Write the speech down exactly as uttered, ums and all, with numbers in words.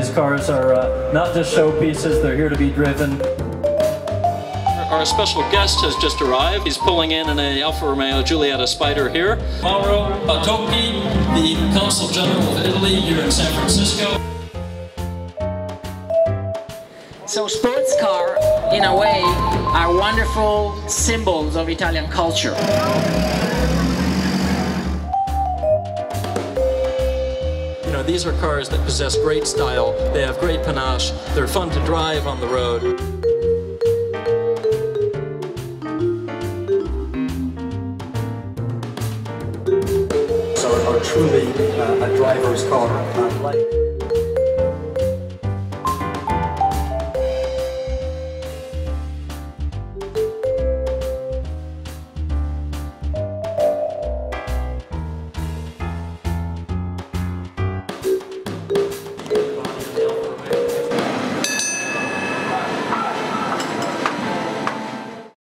These cars are uh, not just showpieces, they're here to be driven. Our special guest has just arrived. He's pulling in in a Alfa Romeo Giulietta Spider here. Mauro Batocchi, the Consul General of Italy here in San Francisco. So sports cars, in a way, are wonderful symbols of Italian culture. You know, these are cars that possess great style. They have great panache. They're fun to drive on the road. Are, are truly uh, a driver's car. Uh, like